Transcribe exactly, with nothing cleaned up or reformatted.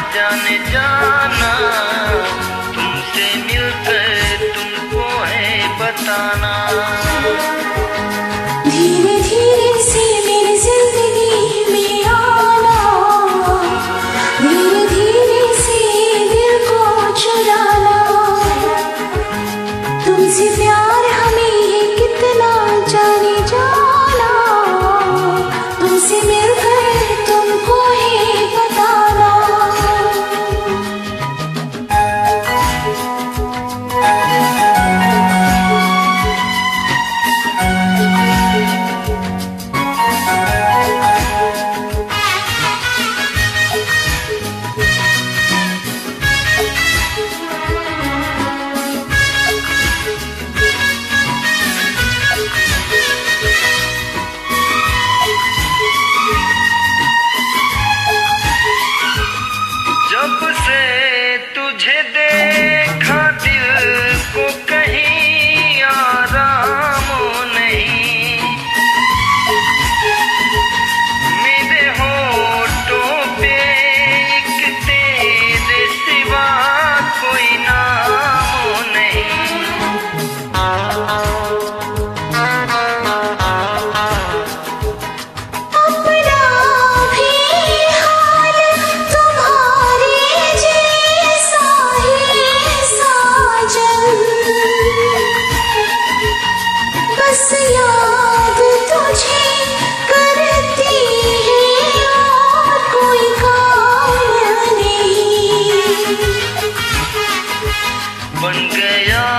जाने जाना, तुमसे मिलकर तुमको है बताना। धीरे धीरे से मेरी जिंदगी में आना, धीरे धीरे से दिल को चुराना। तुमसे प्यार हमें ये कितना जाने जाना, तुमसे मिलकर तुमको है बताना। जब से तुझे देखा दिल को कहीं आराम नहीं, मेरे होठों पे एक तेरे सिवा कोई नाम नहीं। बस याद तुझे करती है और कोई काम नहीं। बन गया